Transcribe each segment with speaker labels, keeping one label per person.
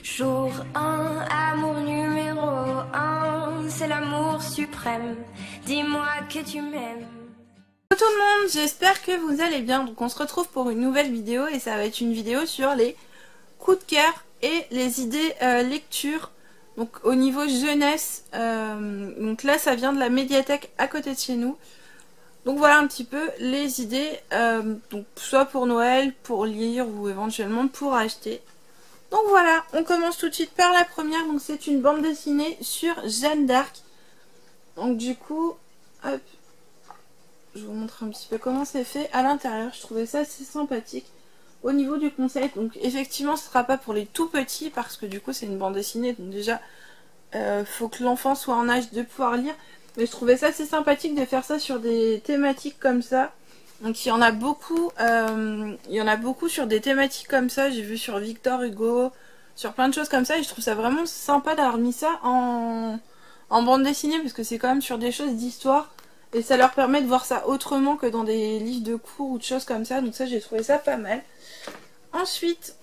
Speaker 1: Jour 1, amour numéro 1, c'est l'amour suprême. Dis-moi que tu m'aimes.
Speaker 2: Bonjour tout le monde, j'espère que vous allez bien. Donc on se retrouve pour une nouvelle vidéo et ça va être une vidéo sur les coups de cœur et les idées lecture. Donc au niveau jeunesse, donc là ça vient de la médiathèque à côté de chez nous. Donc voilà un petit peu les idées, donc soit pour Noël, pour lire ou éventuellement pour acheter. Donc voilà, on commence tout de suite par la première. Donc c'est une bande dessinée sur Jeanne d'Arc. Donc du coup, hop, je vous montre un petit peu comment c'est fait à l'intérieur. Je trouvais ça assez sympathique au niveau du concept. Donc effectivement ce sera pas pour les tout petits parce que du coup c'est une bande dessinée. Donc déjà faut que l'enfant soit en âge de pouvoir lire. Mais je trouvais ça assez sympathique de faire ça sur des thématiques comme ça. Donc il y en a beaucoup sur des thématiques comme ça. J'ai vu sur Victor Hugo, sur plein de choses comme ça. Et je trouve ça vraiment sympa d'avoir mis ça en bande dessinée. Parce que c'est quand même sur des choses d'histoire. Et ça leur permet de voir ça autrement que dans des livres de cours ou de choses comme ça. Donc ça j'ai trouvé ça pas mal. Ensuite,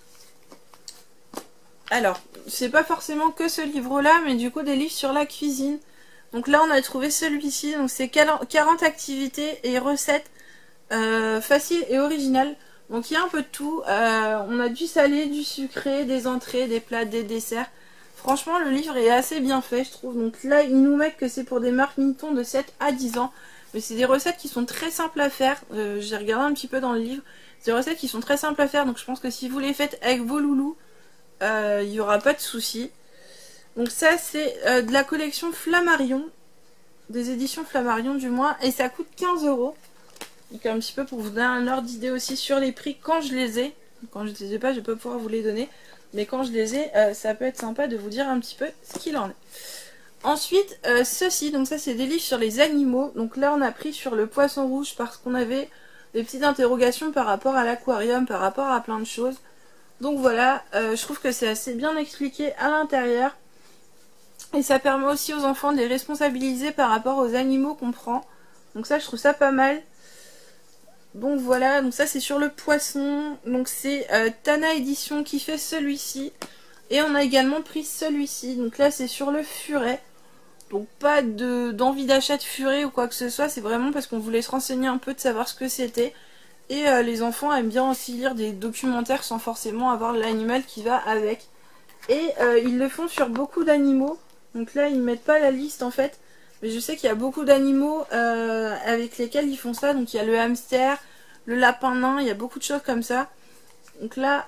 Speaker 2: alors c'est pas forcément que ce livre là. Mais du coup des livres sur la cuisine. Donc là on a trouvé celui-ci, donc c'est 40 activités et recettes faciles et originales. Donc il y a un peu de tout, on a du salé, du sucré, des entrées, des plats, des desserts. Franchement le livre est assez bien fait je trouve. Donc là ils nous mettent que c'est pour des marmitons de 7 à 10 ans. Mais c'est des recettes qui sont très simples à faire, j'ai regardé un petit peu dans le livre. C'est des recettes qui sont très simples à faire, donc je pense que si vous les faites avec vos loulous, il n'y aura pas de souci. Donc ça c'est de la collection Flammarion, des éditions Flammarion du moins, et ça coûte 15 €. Donc un petit peu pour vous donner un ordre d'idée aussi sur les prix quand je les ai. Quand je les ai pas, je vais pas pouvoir vous les donner, mais quand je les ai, ça peut être sympa de vous dire un petit peu ce qu'il en est. Ensuite, ceci, donc ça c'est des livres sur les animaux. Donc là on a pris sur le poisson rouge parce qu'on avait des petites interrogations par rapport à l'aquarium, par rapport à plein de choses. Donc voilà, je trouve que c'est assez bien expliqué à l'intérieur. Et ça permet aussi aux enfants de les responsabiliser par rapport aux animaux qu'on prend. Donc ça je trouve ça pas mal. Donc voilà, donc ça c'est sur le poisson. Donc c'est Tana Édition qui fait celui-ci. Et on a également pris celui-ci. Donc là c'est sur le furet. Donc pas d'envie d'achat de furet ou quoi que ce soit. C'est vraiment parce qu'on voulait se renseigner un peu, de savoir ce que c'était. Et les enfants aiment bien aussi lire des documentaires sans forcément avoir l'animal qui va avec. Et ils le font sur beaucoup d'animaux. Donc là ils ne mettent pas la liste en fait. Mais je sais qu'il y a beaucoup d'animaux avec lesquels ils font ça. Donc il y a le hamster, le lapin nain, il y a beaucoup de choses comme ça. Donc là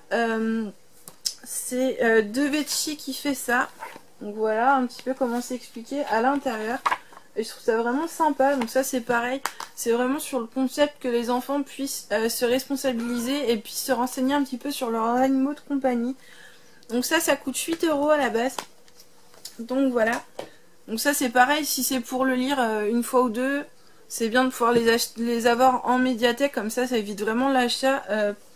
Speaker 2: c'est Devetchi qui fait ça. Donc voilà un petit peu comment c'est expliqué à l'intérieur. Et je trouve ça vraiment sympa. Donc ça c'est pareil. C'est vraiment sur le concept que les enfants puissent se responsabiliser et puis se renseigner un petit peu sur leurs animaux de compagnie. Donc ça coûte 8 € à la base. Donc voilà. Donc ça c'est pareil, si c'est pour le lire une fois ou deux, c'est bien de pouvoir les avoir en médiathèque, comme ça évite vraiment l'achat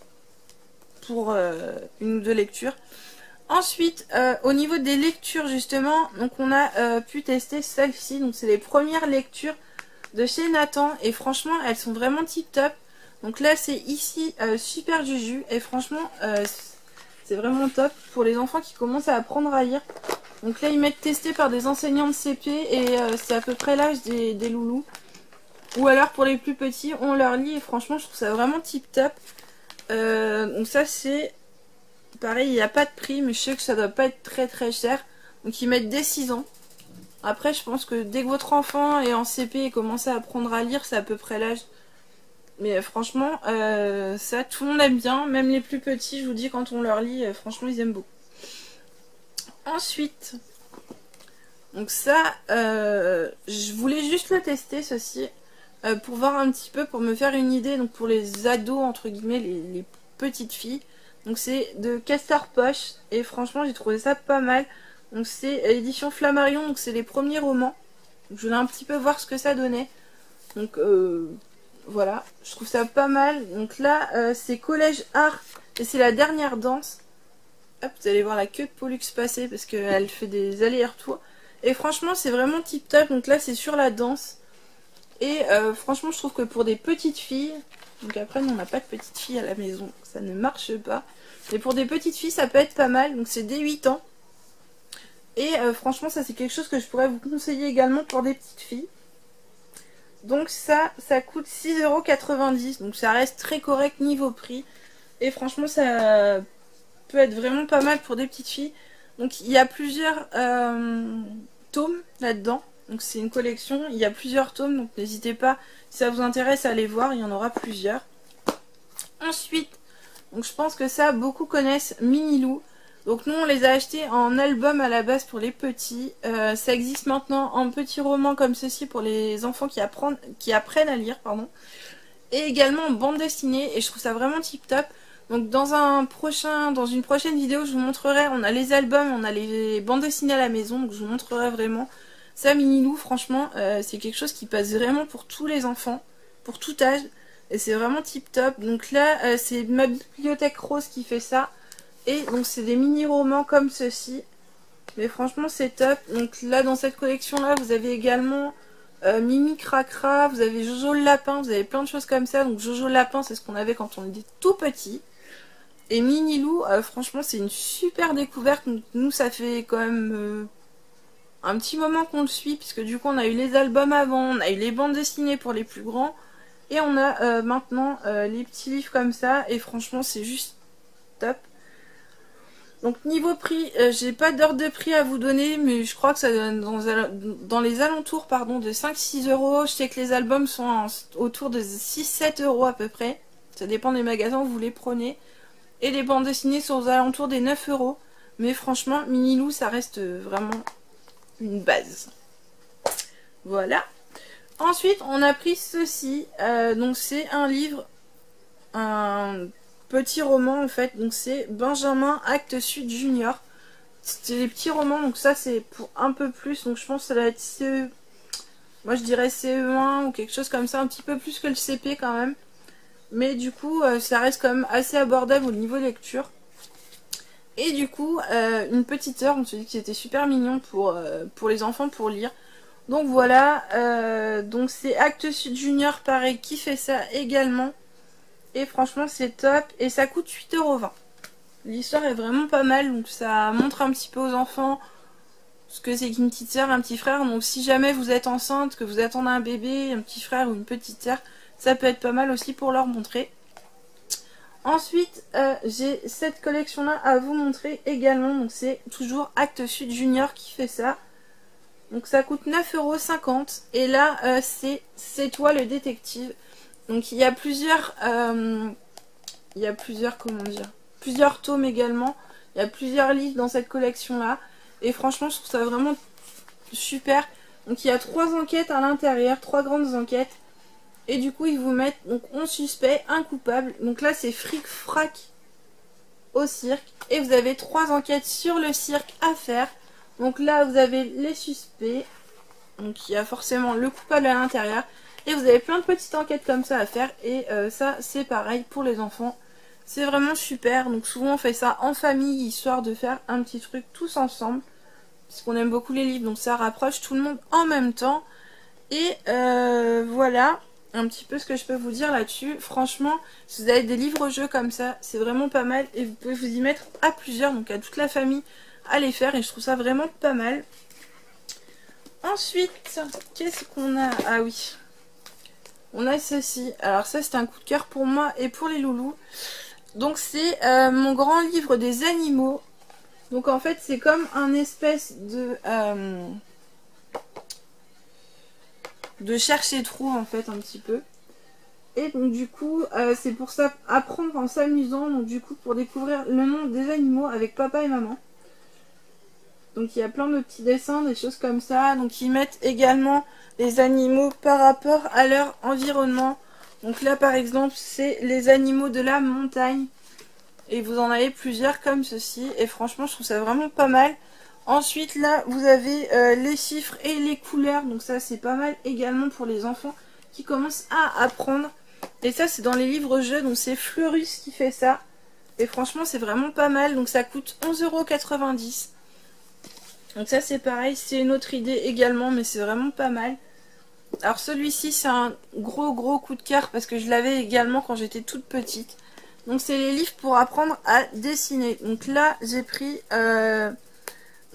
Speaker 2: pour une ou deux lectures. Ensuite, au niveau des lectures justement, donc on a pu tester celle-ci, donc c'est les premières lectures de chez Nathan, et franchement elles sont vraiment tip top. Donc là c'est ici Super Juju, et franchement c'est vraiment top pour les enfants qui commencent à apprendre à lire. Donc là ils mettent testé par des enseignants de CP et c'est à peu près l'âge des loulous. Ou alors pour les plus petits on leur lit et franchement je trouve ça vraiment tip top. Donc ça c'est pareil, il n'y a pas de prix mais je sais que ça doit pas être très très cher. Donc ils mettent dès 6 ans. Après je pense que dès que votre enfant est en CP et commence à apprendre à lire, c'est à peu près l'âge. Mais franchement ça tout le monde aime bien, même les plus petits, je vous dis quand on leur lit, franchement ils aiment beaucoup. Ensuite, donc ça, je voulais juste le tester ceci, pour voir un petit peu, pour me faire une idée, donc pour les ados, entre guillemets, les petites filles. Donc c'est de Castor Poche, et franchement j'ai trouvé ça pas mal. Donc c'est édition Flammarion, donc c'est les premiers romans. Donc, je voulais un petit peu voir ce que ça donnait. Donc voilà, je trouve ça pas mal. Donc là, c'est Collège Art, et c'est la dernière danse. Hop, vous allez voir la queue de Pollux passer parce qu'elle fait des allers-retours. Et franchement, c'est vraiment tip top. Donc là, c'est sur la danse. Et franchement, je trouve que pour des petites filles, donc après, nous, on n'a pas de petites filles à la maison, ça ne marche pas. Mais pour des petites filles, ça peut être pas mal. Donc c'est dès 8 ans. Et franchement, ça c'est quelque chose que je pourrais vous conseiller également pour des petites filles. Donc ça coûte 6,90 €. Donc ça reste très correct niveau prix. Et franchement, ça peut être vraiment pas mal pour des petites filles. Donc il y a plusieurs tomes là-dedans. Donc c'est une collection, il y a plusieurs tomes. Donc n'hésitez pas, si ça vous intéresse, à aller voir. Il y en aura plusieurs. Ensuite, donc je pense que ça, beaucoup connaissent Minilou. Donc nous, on les a achetés en album à la base pour les petits. Ça existe maintenant en petits romans comme ceci pour les enfants qui apprennent à lire, pardon. Et également en bande dessinée. Et je trouve ça vraiment tip top. Donc dans une prochaine vidéo, je vous montrerai. On a les albums, on a les bandes dessinées à la maison. Donc je vous montrerai vraiment. Ça, Minilou, franchement, c'est quelque chose qui passe vraiment pour tous les enfants, pour tout âge. Et c'est vraiment tip top. Donc là, c'est ma bibliothèque rose qui fait ça. Et donc c'est des mini-romans comme ceci. Mais franchement c'est top. Donc là dans cette collection là vous avez également Mimi Cracra, vous avez Jojo le lapin, vous avez plein de choses comme ça. Donc Jojo le lapin c'est ce qu'on avait quand on était tout petit. Et Minilou, franchement c'est une super découverte. Donc, nous ça fait quand même un petit moment qu'on le suit. Puisque du coup on a eu les albums avant, on a eu les bandes dessinées pour les plus grands. Et on a maintenant les petits livres comme ça. Et franchement c'est juste top. Donc niveau prix, j'ai pas d'ordre de prix à vous donner, mais je crois que ça donne dans les alentours pardon, de 5-6 €. Je sais que les albums sont autour de 6-7 € à peu près. Ça dépend des magasins où vous les prenez. Et les bandes dessinées sont aux alentours des 9 €. Mais franchement, Minilou, ça reste vraiment une base. Voilà. Ensuite, on a pris ceci. Donc c'est un livre, un petit roman en fait, donc c'est Benjamin Actes Sud Junior. C'est des petits romans, donc ça c'est pour un peu plus, donc je pense que ça doit être CE, moi je dirais CE1 ou quelque chose comme ça, un petit peu plus que le CP quand même. Mais du coup ça reste quand même assez abordable au niveau lecture. Et du coup une petite heure, on se dit que c'était super mignon pour les enfants pour lire. Donc voilà, donc c'est Actes Sud Junior pareil qui fait ça également. Et franchement c'est top. Et ça coûte 8,20 €. L'histoire est vraiment pas mal. Donc ça montre un petit peu aux enfants ce que c'est qu'une petite soeur, un petit frère. Donc si jamais vous êtes enceinte, que vous attendez un bébé, un petit frère ou une petite soeur, ça peut être pas mal aussi pour leur montrer. Ensuite j'ai cette collection là à vous montrer également. Donc c'est toujours Actes Sud Junior qui fait ça. Donc ça coûte 9,50 €. Et là c'est toi le détective. Donc il y a plusieurs comment dire, plusieurs tomes également. Il y a plusieurs livres dans cette collection là. Et franchement je trouve ça vraiment super. Donc il y a 3 enquêtes à l'intérieur, 3 grandes enquêtes. Et du coup ils vous mettent donc 11 suspects, un coupable. Donc là c'est fric-frac au cirque. Et vous avez 3 enquêtes sur le cirque à faire. Donc là vous avez les suspects. Donc il y a forcément le coupable à l'intérieur. Et vous avez plein de petites enquêtes comme ça à faire. Et ça c'est pareil pour les enfants. C'est vraiment super. Donc souvent on fait ça en famille, histoire de faire un petit truc tous ensemble. Puisqu'on aime beaucoup les livres. Donc ça rapproche tout le monde en même temps. Et voilà un petit peu ce que je peux vous dire là-dessus. Franchement, si vous avez des livres-jeux comme ça, c'est vraiment pas mal. Et vous pouvez vous y mettre à plusieurs. Donc à toute la famille à les faire. Et je trouve ça vraiment pas mal. Ensuite, qu'est-ce qu'on a? Ah oui. On a ceci. Alors ça c'est un coup de cœur pour moi et pour les loulous. Donc c'est mon grand livre des animaux. Donc en fait c'est comme un espèce de chercher-trou en fait un petit peu. Et donc du coup c'est pour ça apprendre en s'amusant. Donc du coup pour découvrir le monde des animaux avec papa et maman. Donc il y a plein de petits dessins, des choses comme ça. Donc ils mettent également les animaux par rapport à leur environnement. Donc là par exemple c'est les animaux de la montagne. Et vous en avez plusieurs comme ceci. Et franchement je trouve ça vraiment pas mal. Ensuite là vous avez les chiffres et les couleurs. Donc ça c'est pas mal également pour les enfants qui commencent à apprendre. Et ça c'est dans les livres jeux. Donc c'est Fleurus qui fait ça. Et franchement c'est vraiment pas mal. Donc ça coûte 11,90 €. Donc ça c'est pareil, c'est une autre idée également, mais c'est vraiment pas mal. Alors celui-ci c'est un gros coup de cœur parce que je l'avais également quand j'étais toute petite. Donc c'est les livres pour apprendre à dessiner. Donc là j'ai pris,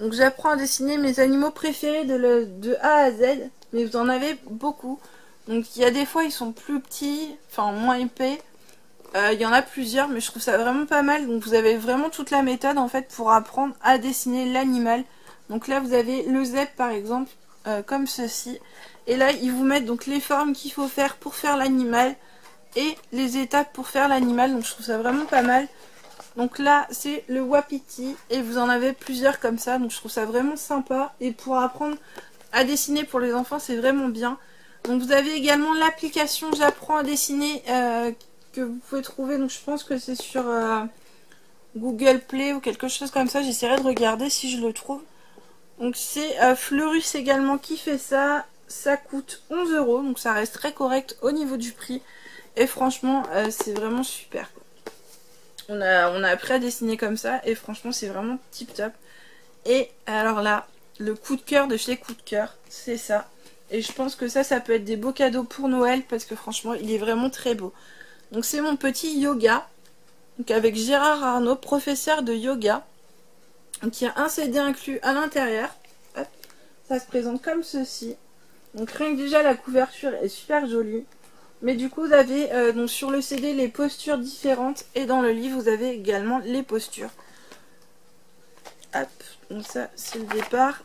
Speaker 2: Donc j'apprends à dessiner mes animaux préférés de A à Z, mais vous en avez beaucoup. Donc il y a des fois ils sont plus petits, enfin moins épais. Il y en a plusieurs, mais je trouve ça vraiment pas mal. Donc vous avez vraiment toute la méthode en fait pour apprendre à dessiner l'animal. Donc là vous avez le zèbre par exemple, comme ceci. Et là ils vous mettent donc les formes qu'il faut faire pour faire l'animal et les étapes pour faire l'animal. Donc je trouve ça vraiment pas mal. Donc là c'est le wapiti et vous en avez plusieurs comme ça. Donc je trouve ça vraiment sympa. Et pour apprendre à dessiner pour les enfants c'est vraiment bien. Donc vous avez également l'application J'apprends à dessiner que vous pouvez trouver, donc je pense que c'est sur Google Play ou quelque chose comme ça. J'essaierai de regarder si je le trouve. Donc c'est Fleurus également qui fait ça. Ça coûte 11 €, donc ça reste très correct au niveau du prix. Et franchement c'est vraiment super. On a appris à dessiner comme ça et franchement c'est vraiment tip top. Et alors là, le coup de cœur de chez Coup de cœur, c'est ça. Et je pense que ça peut être des beaux cadeaux pour Noël parce que franchement il est vraiment très beau. Donc c'est mon petit yoga, donc avec Gérard Arnault, professeur de yoga. Donc il y a un CD inclus à l'intérieur. Ça se présente comme ceci. Donc rien que déjà la couverture est super jolie. Mais du coup vous avez donc sur le CD les postures différentes et dans le livre vous avez également les postures. Hop, donc ça c'est le départ.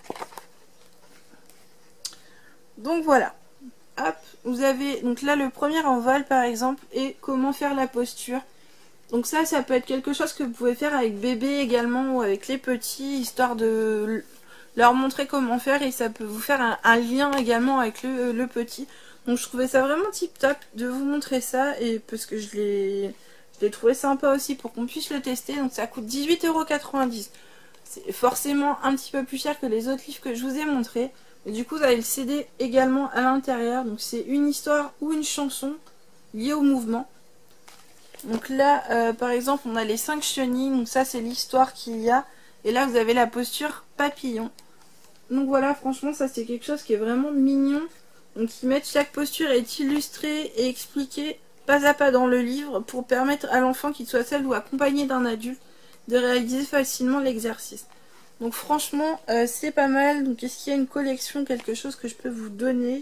Speaker 2: Donc voilà. Hop, vous avez donc là le premier en vol par exemple et comment faire la posture. Donc ça peut être quelque chose que vous pouvez faire avec bébé également ou avec les petits, histoire de leur montrer comment faire et ça peut vous faire un lien également avec le petit. Donc je trouvais ça vraiment tip top de vous montrer ça et parce que je l'ai trouvé sympa aussi pour qu'on puisse le tester. Donc ça coûte 18,90 €. C'est forcément un petit peu plus cher que les autres livres que je vous ai montrés. Et du coup vous avez le CD également à l'intérieur. Donc c'est une histoire ou une chanson liée au mouvement. Donc là par exemple on a les 5 chenilles. Donc ça c'est l'histoire qu'il y a. Et là vous avez la posture papillon. Donc voilà, franchement ça c'est quelque chose qui est vraiment mignon. Donc ils mettent chaque posture est illustrée et expliquée pas à pas dans le livre pour permettre à l'enfant, qu'il soit seul ou accompagné d'un adulte, de réaliser facilement l'exercice. Donc franchement c'est pas mal. Donc est-ce qu'il y a une collection, quelque chose que je peux vous donner?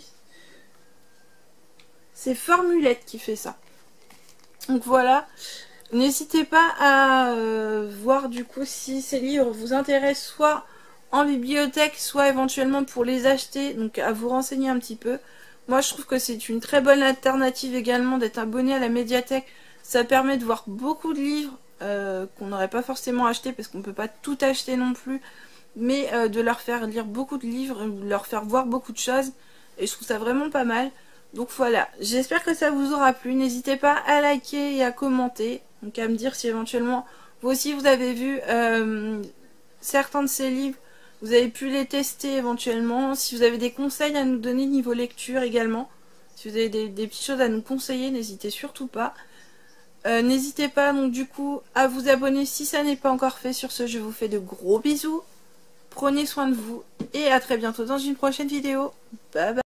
Speaker 2: C'est Formulette qui fait ça. Donc voilà, n'hésitez pas à voir du coup si ces livres vous intéressent, soit en bibliothèque, soit éventuellement pour les acheter, donc à vous renseigner un petit peu. Moi je trouve que c'est une très bonne alternative également d'être abonné à la médiathèque. Ça permet de voir beaucoup de livres qu'on n'aurait pas forcément acheté parce qu'on ne peut pas tout acheter non plus, mais de leur faire lire beaucoup de livres, de leur faire voir beaucoup de choses, et je trouve ça vraiment pas mal. Donc voilà, j'espère que ça vous aura plu. N'hésitez pas à liker et à commenter, donc à me dire si éventuellement vous aussi vous avez vu certains de ces livres, vous avez pu les tester éventuellement, si vous avez des conseils à nous donner niveau lecture également, si vous avez des petites choses à nous conseiller, n'hésitez surtout pas. N'hésitez pas donc du coup à vous abonner si ça n'est pas encore fait. Sur ce, je vous fais de gros bisous, prenez soin de vous et à très bientôt dans une prochaine vidéo. Bye bye.